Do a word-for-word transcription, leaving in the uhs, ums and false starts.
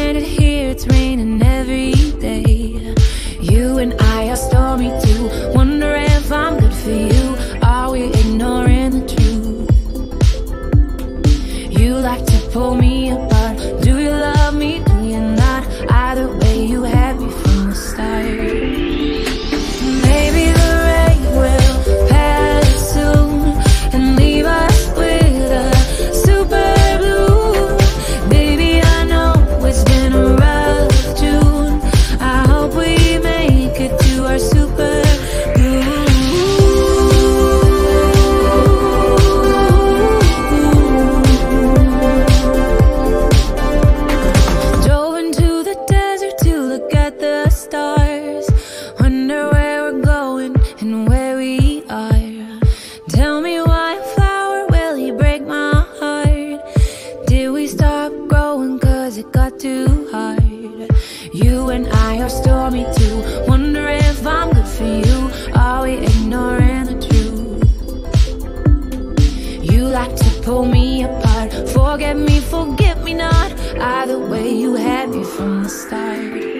stranded here, it's raining every day. You and I are stormy too, wonder if I'm good for you. Are we ignoring the truth? You like to pull me apart. Do you love me? Do you not? Either way, you had me from the start. Maybe the rain will pass soon and leave us with a super blue. Baby, I know it's been a rough June. I hope we make it to our super blue. Drove into the desert to look at the stars. Wonder where we're going and where we are. Tell me why a flower, will you break my heart? Did we stop growing cause it got too hard? You and I are stormy too, wonder if I'm good for you. Are we ignoring the truth? You like to pull me apart. Forget me, forget me not. Either way, you had me from the start.